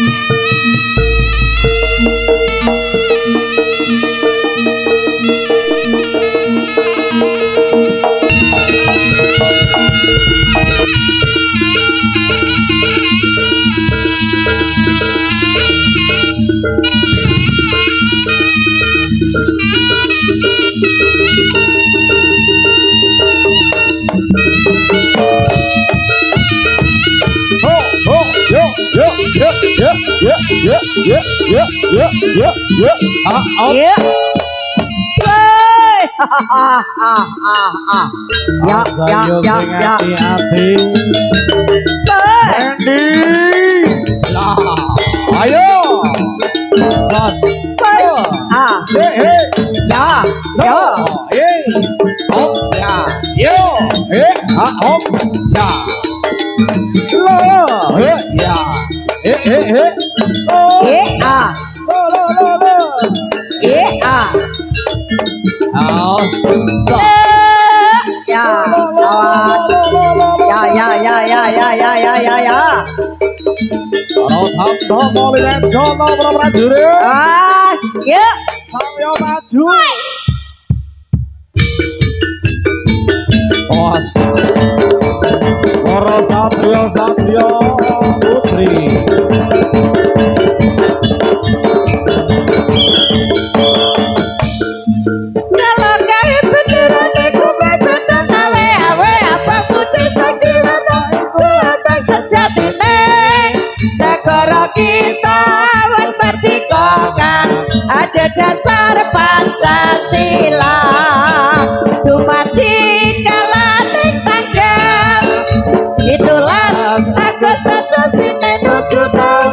Kita wis merdeka kan ada dasar Pancasila dumadi kalaning tanggal 17 Agustus sine nuju taun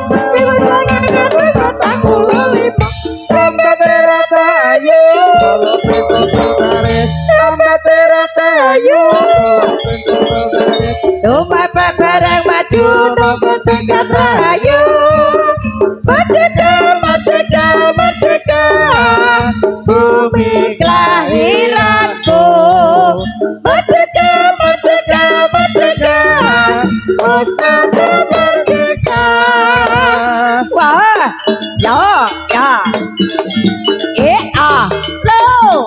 1945 Tumpah barang maju nomor tegak rahayu Merdeka, merdeka, merdeka Bumi kelahiranku Merdeka, merdeka, merdeka Ustadz merdeka Wah, ya, lo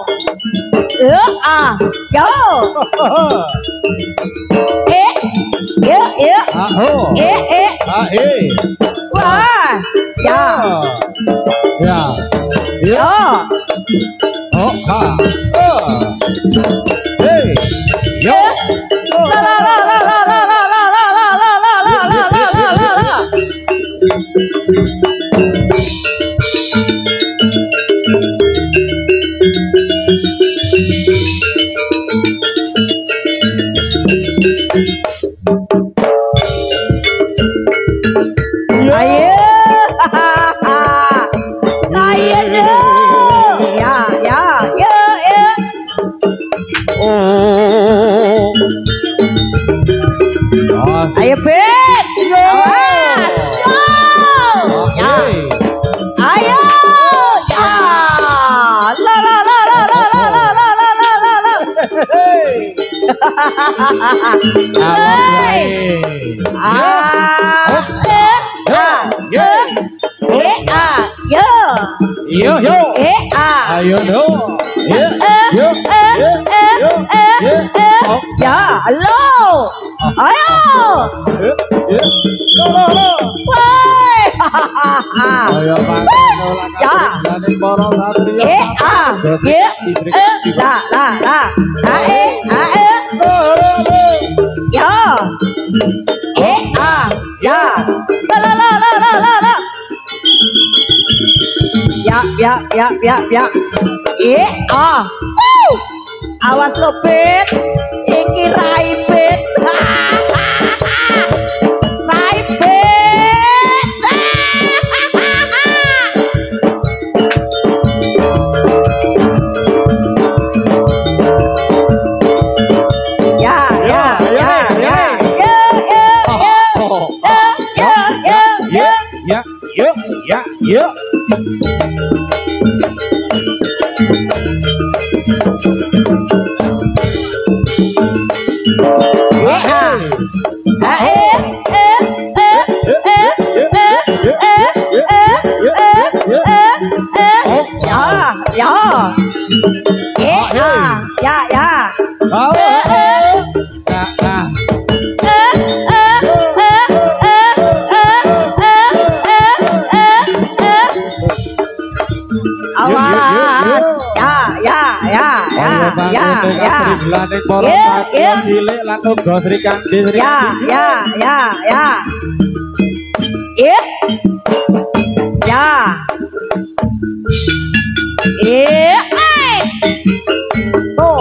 yo wah ayo Bet, awas, ya, ayo, ya, la, ya, halo, ayo, awas lo Bet, iki Rai Bet, Rai Bet, ya. Laning para satya cilik lan uga Sri Kandi Sri Ya. Ya. Oh.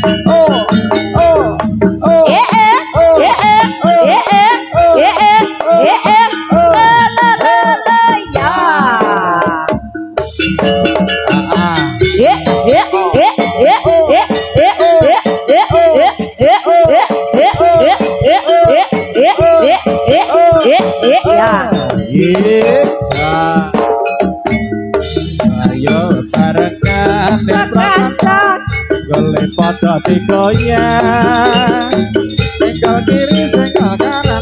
Ayo barengan prakanca golek padha digoyang engkau kiri sengkau kanan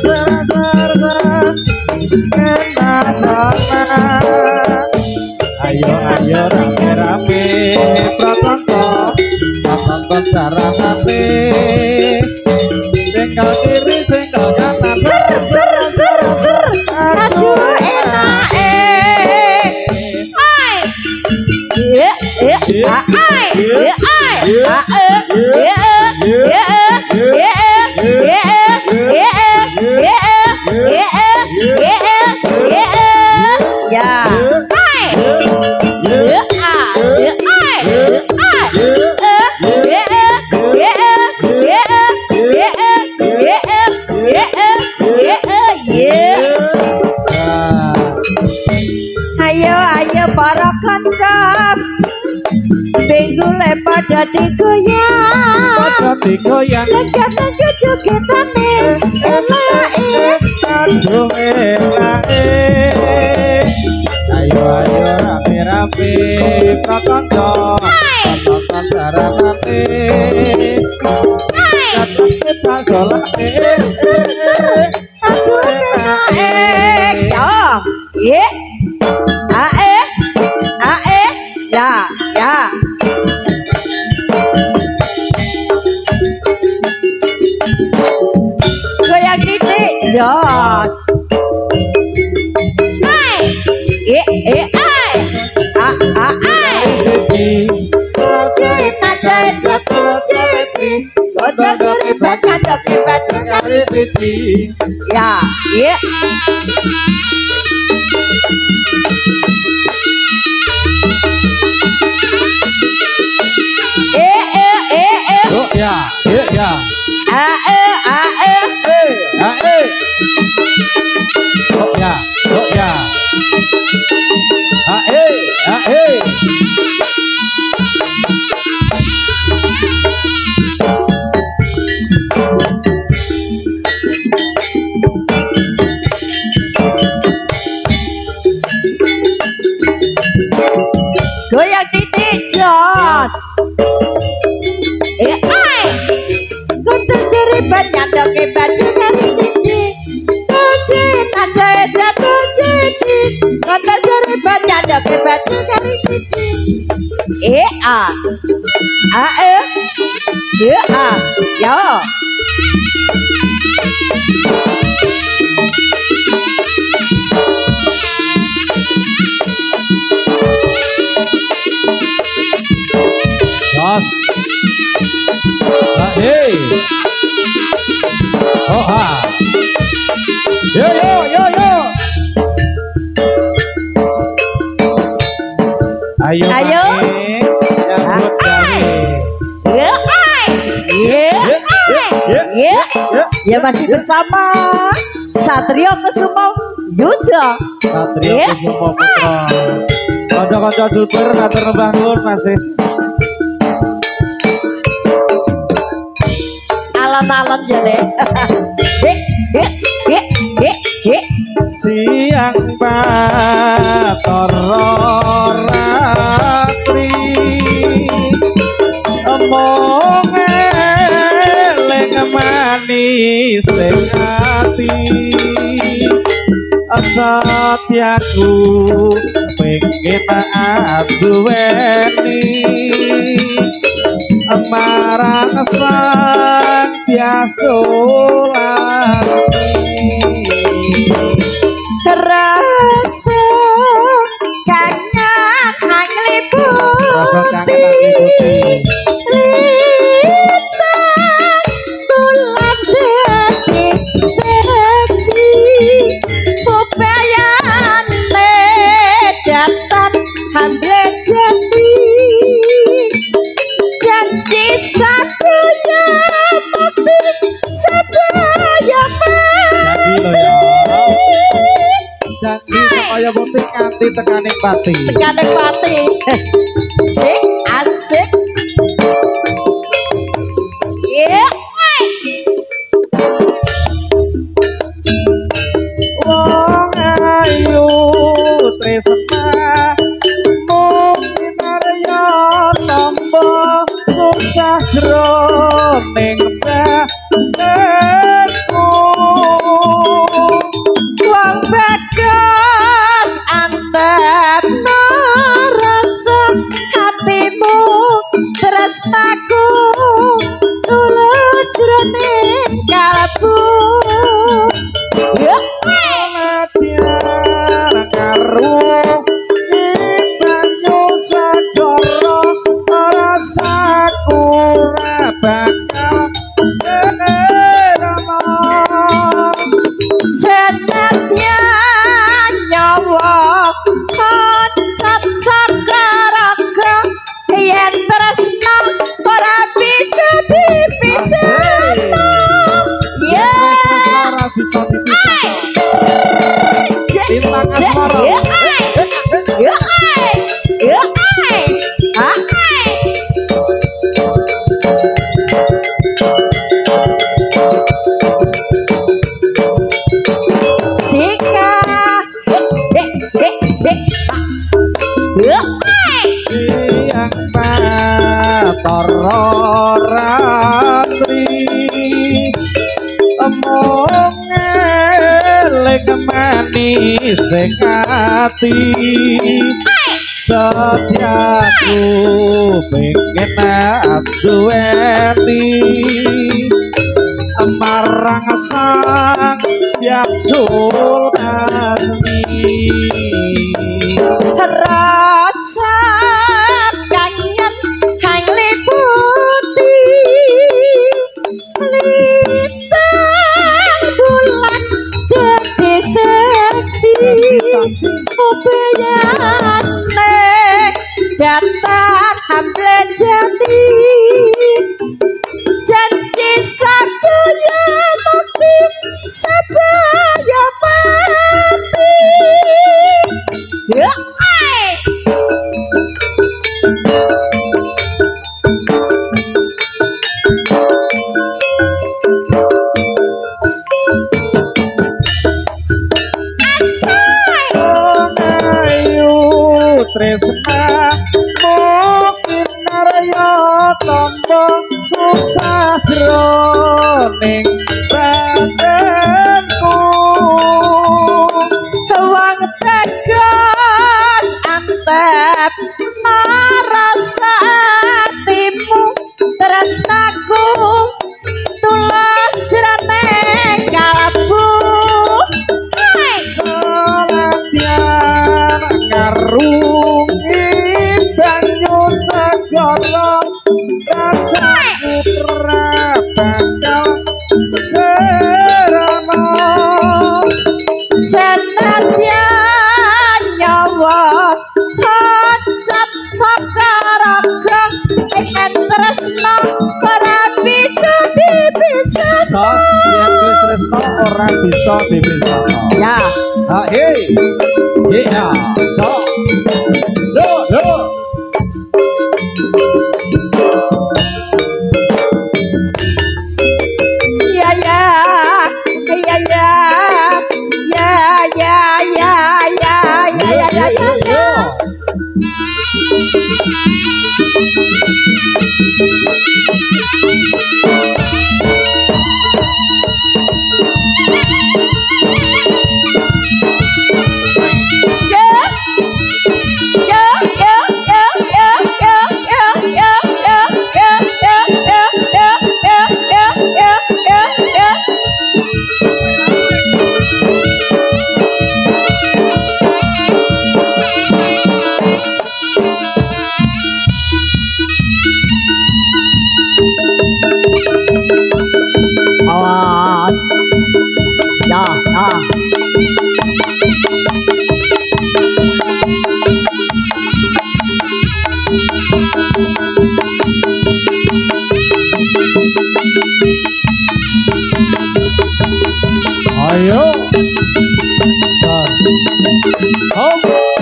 ayo rame-rame prakanca sarahane sengkau kiri sengkau kanan Aduh enak Ayo para kancam minggu pada digoyang legane jogetane elake aduh elake ayo rame-rame prakanca prakanca sarahane kita solate aduh enak ya ya goyang titik jos ya goyang titik jos guntur jeriban nyadoke baju dari siji ada jatuh cici guntur jeriban nyadoke baju dari siji yo Jos. Hey. Oh ha. Yo. Ayo. Ya masih bersama Satrio Kusuma Yuda. Satrio Kusuma Putra. Kanca-kanca dulur matur nembah nuwun masih. Alon-alon jale. Siang Batara Ratri omong eling manis ati asatyaku pengen aduweni marang sang rasa kangen angliputi ambil janji sadaya mati sadaya Janji lo ya. Janji supaya bukti nganti tekaning pati. tekaning pati sik asik yeah. Wong ayu tresna mungkin arya tampa susah jroning batinku. Wong bagus antep rasa hatimu tresnaku tulus jroning kalbu Latihan karo banyu sagara rasaku ora bakal serama. senadyan nyawa koncat sakaraga yen tresna ora bisa dipisahno ya Ora bisa dipisah. Bintang asmara. Siang matara ratri emong eling manis sing ati setiaku pengen duweni marang sang yang sultani. Rasa kangen hang liputi lintang bulan dadi seksi upayane datar hamle jadi janji sadaya mati sadaya mati ya tresna mungkin arya tampa susah jroning batinku. wong tegas antep marasa hatimu tresnaku tulus jroning kalbu Latihan karungi banyu segala rasaku ora bakal serama. senadyan nyawa koncat sakaraga yen tresna ora bisa dipisahno Sos yen wis tresna ora bisa dipisahno. ya Ha hei. Ya, cok. Lo, lo. ya ya ya ya ya ya ya ya ya ya ya ya ya hop.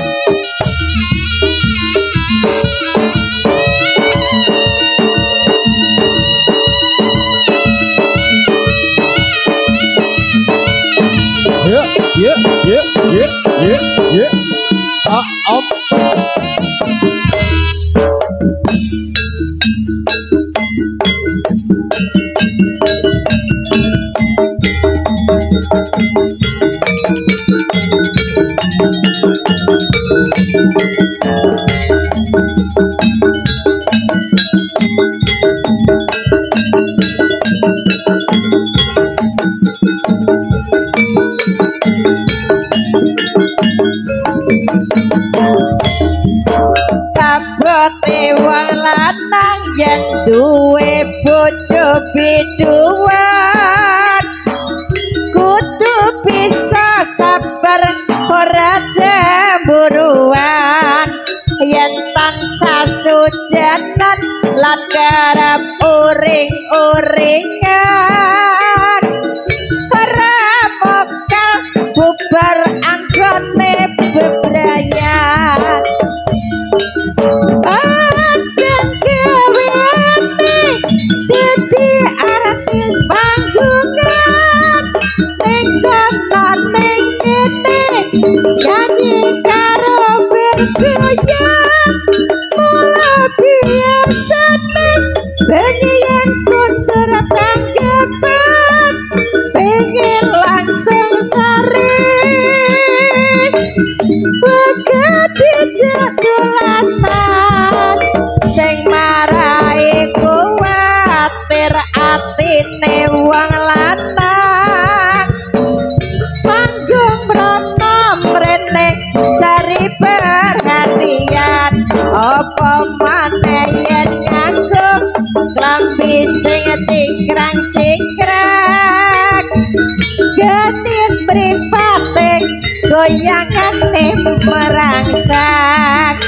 Yeah. Up. Kabote wong lanang yen duwe bojo biduan kudu bisa sabar ora cemburuan yen tansah sujanan lan garap uring-uringan ora bakal bubar anggone bebrayan. Akan kewene dadi artis panggungan ning kono ning kene nyanyi karo bergoyang mula biasane pengen kundur tanggapan pengen langsung sare Bukati jadulanan sing marai kuwatir atine wong lanang panggung mrono mrene cari perhatian apa maneh yen nganggo klambi sing cingkrang-cingkrang genit mripate goyangane merangsang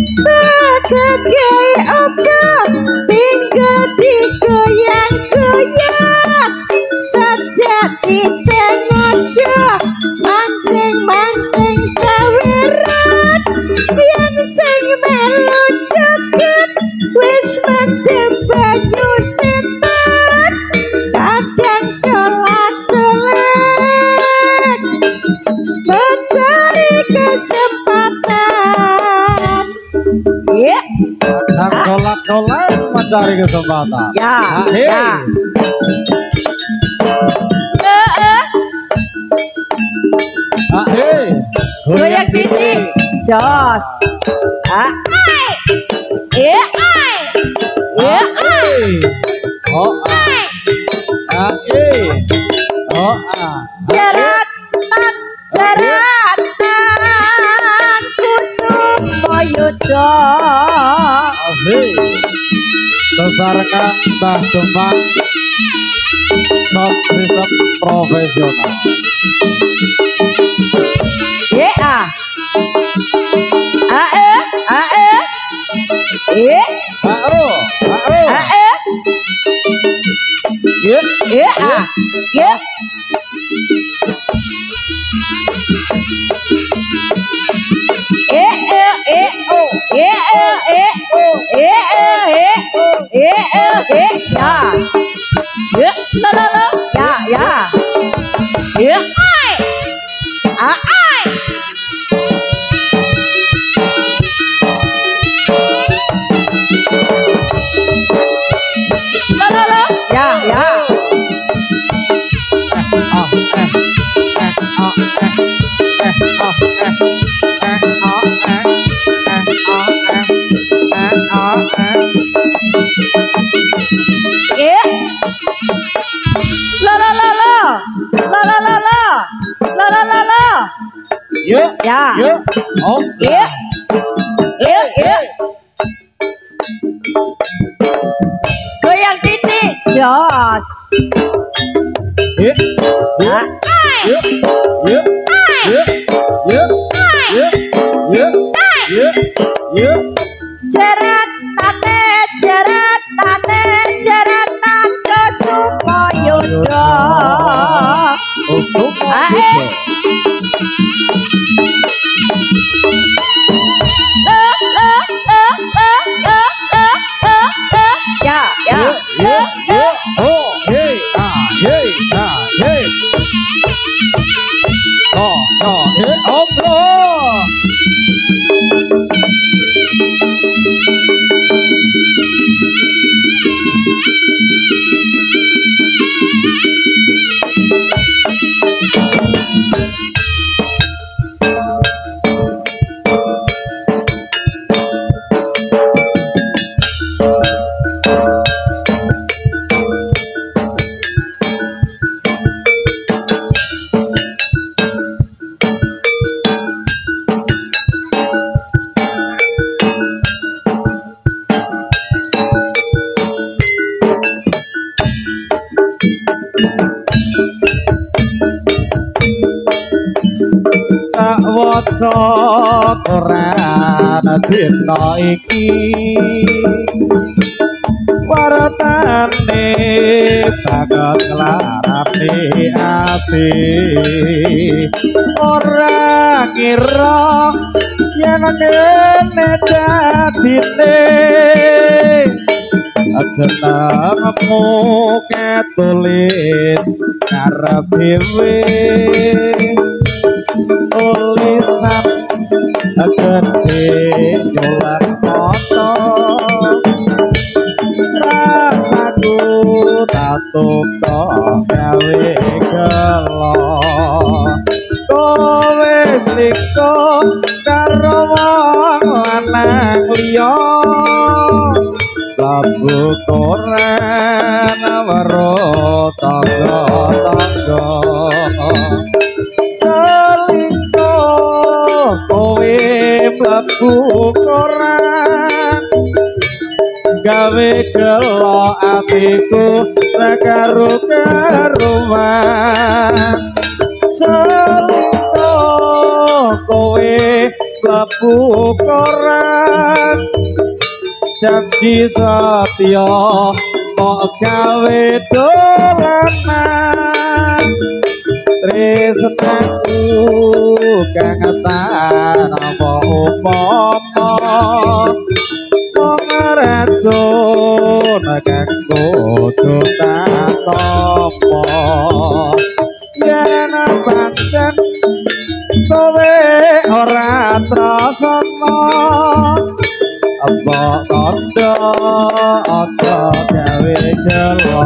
bagai apa tinggal digoyang-goyang sejati sengaja mancing-mancing sawiran yang sing melu joget wis mendem banyu setan kadang colak-colak mencari kesempatan. Ya. Kolak-kolak mencari kesempatan. Ya. Goyang titik, jos. Jeratan kusuma yuda. Sesarkan Mbah Demang sound system profesional. Goyang titik jos. Jeratane kusuma yuda. syukuran dina iki waratane banget nglarani ati ora kira yen kene dadine jenengmu ketulis ngarep dhewe tulisan gede jualan foto rasaku tatuk gawe gelo kowe selingkuh karo wong lanang liya labu koran waro tangga-tangga selingkuh kowe mlebu koran gawe gelo atiku karo-karuan selingkuh kowe mlebu koran janji satya kok gawe dolanan tresnaku kang tan apa upama racun kang kudu tak tampa yen pancen kowe ora trasana apa kandha aja gawe gelo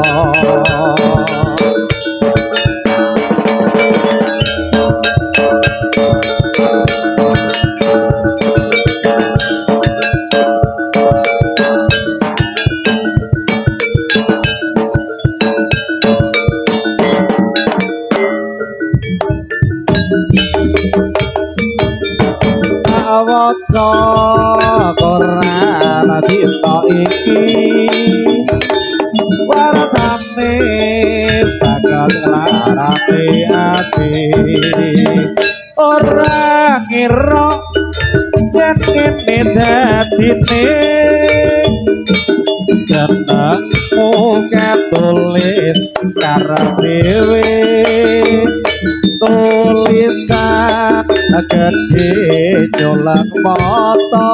waca Quran dina iki waratane bakal nglarani ati ora ngira yen kene dadine jenengmu ketulis karep dhewe tulisan gede jolang mata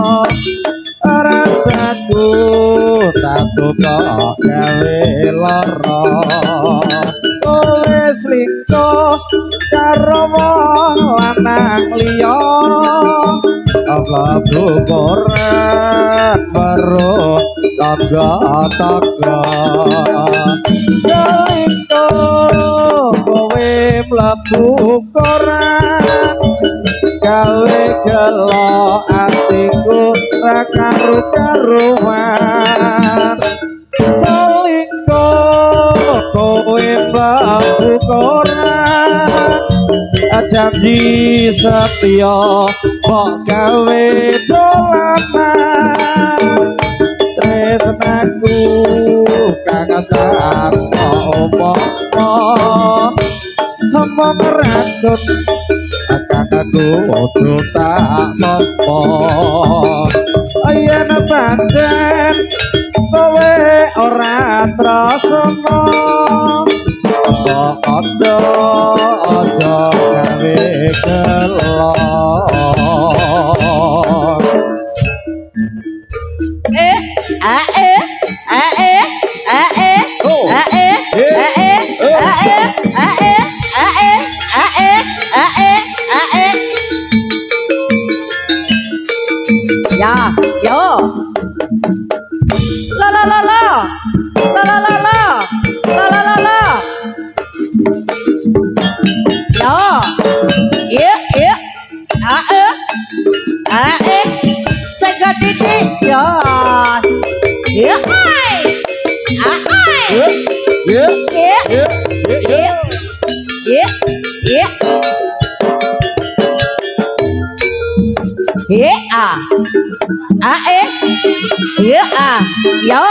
rasaku tatuk gawe lara kowe selingkuh karo wong lanang liya labu koran baru tangga-tangga selingkuh kowe mlebu koran gawe gelo atiku ra karu-karuan selingkuh kowe mlebu koran janji setya kok gawe dolanan tresnaku kang san omong omong racun kang kudu tak tampa yen pancen kowe ora trasana kandha aja gawe gelo ya yo la la la la la la la la la la la la yo segede jos ya yo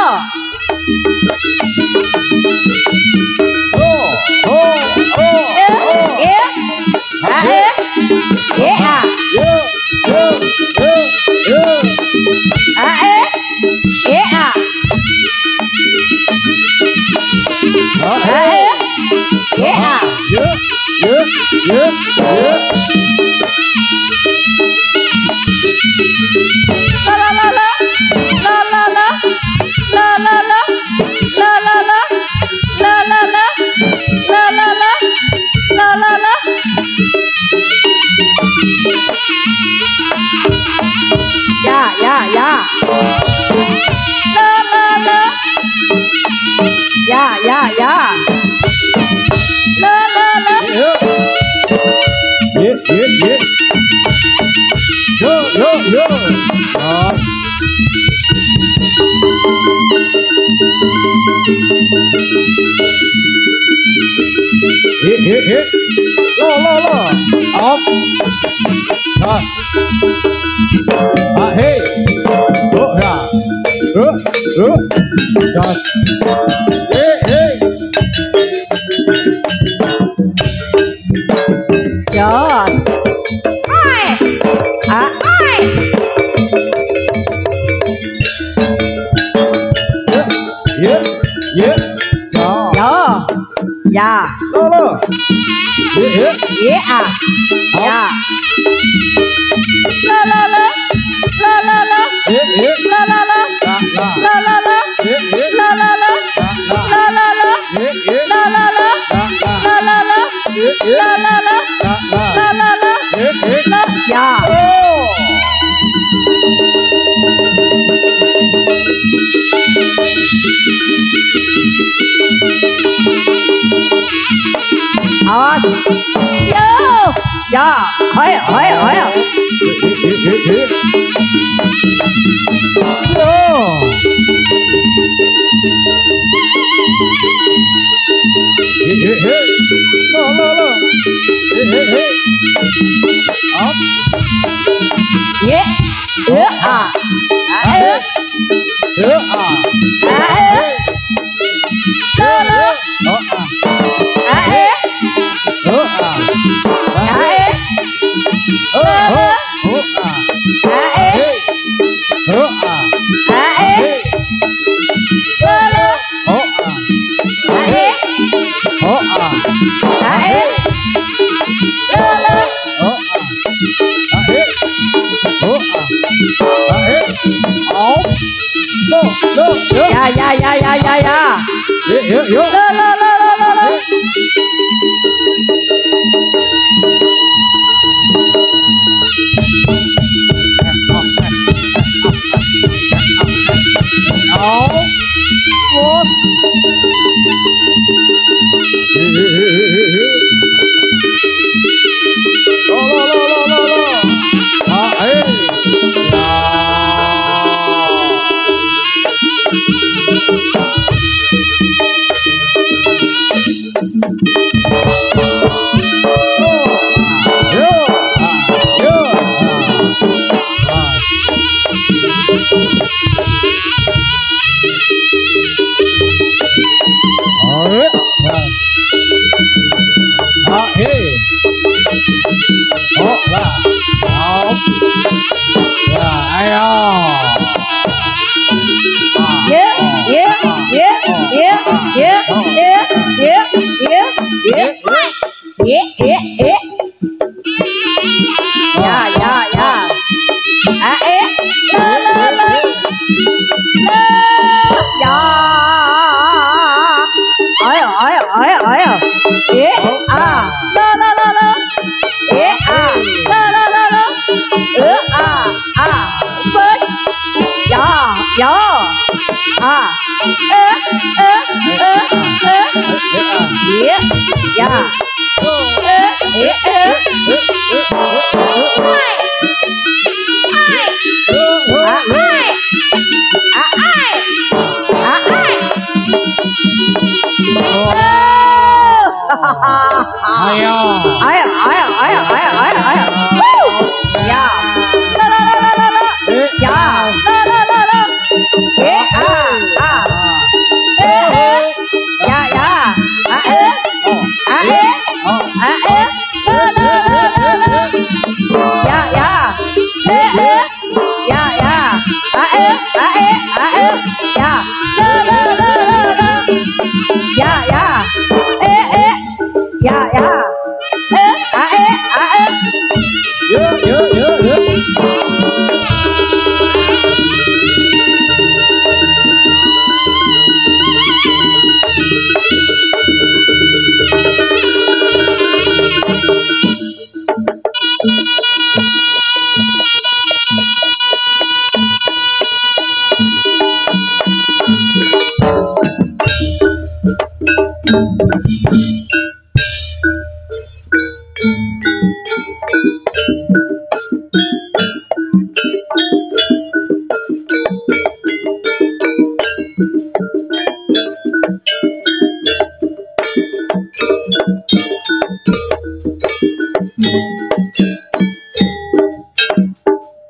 Yeah.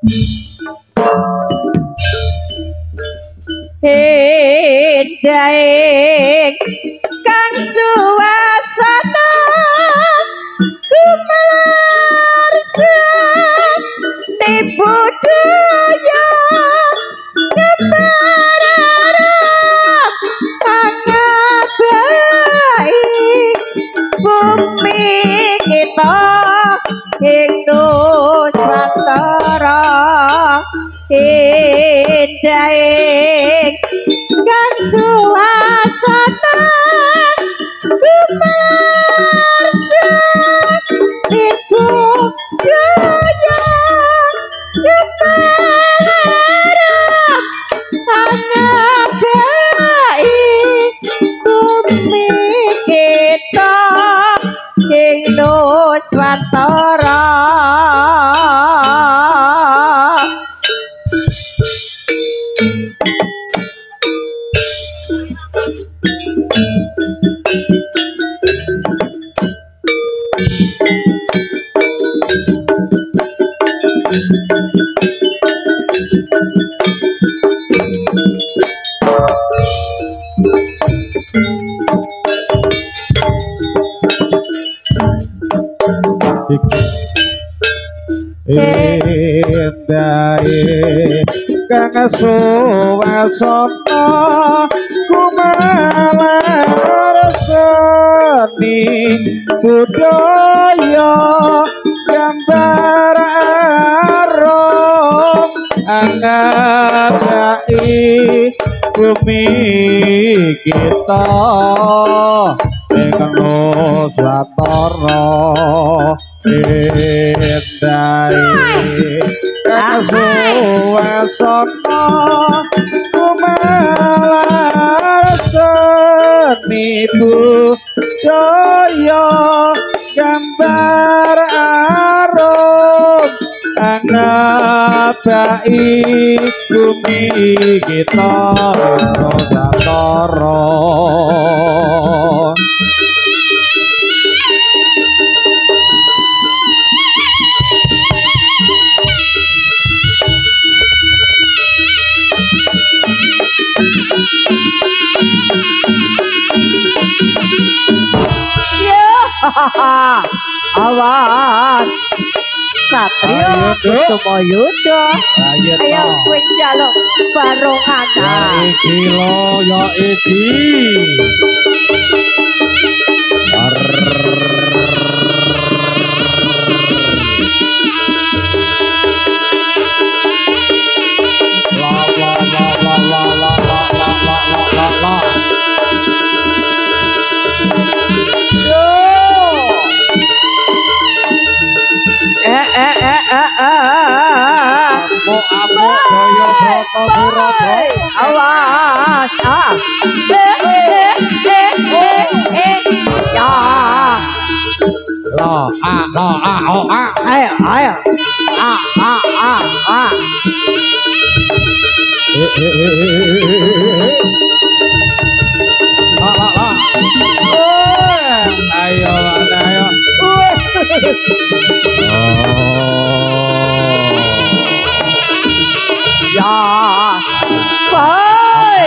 Daeng kang suwasana kumarsa di budaya kemarara pangabai bumi kita ing Nusantara daeng kang suasana kumarsa ibu daya kemarara pangabai bumi kita ing Nusantara. Dae kang suwasana kumarasani budaya gambar arom angadai bumi kita ing Nusantara dae suasana kumarasani budaya gambar arom angadai bumi kita Nusantara. Awas Satrio Kusumo Yuda ayo kowe njaluk barongan iki lo ya iki awas ayo ya boy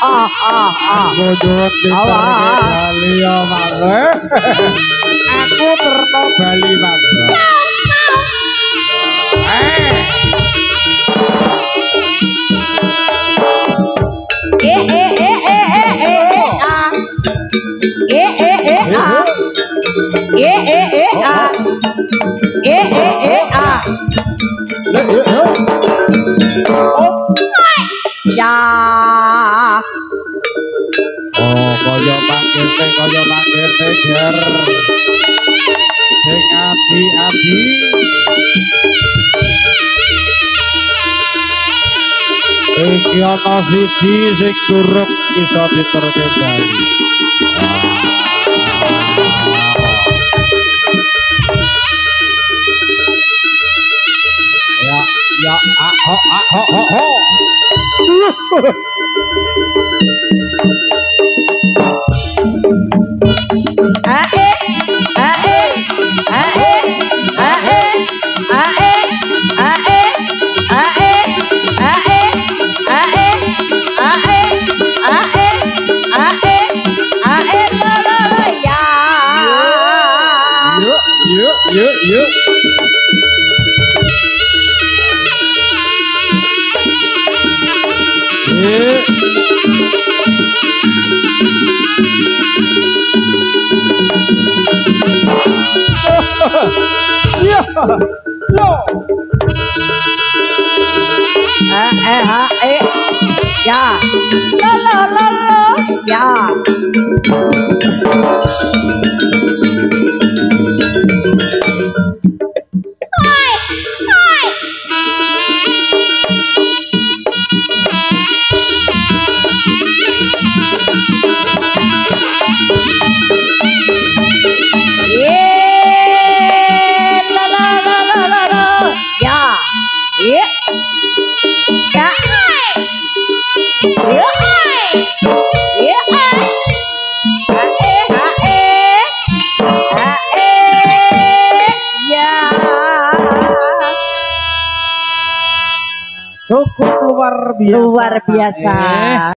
Bodot Bali ya mangga aku terno Bali mangga ya kaya manggil ger sing ati-ati iki ana siji sing durung bisa diterke Bali ya ho Iya. Yo. Ya. Lo lo lo lo. Ya. Cukup luar biasa. Luar biasa.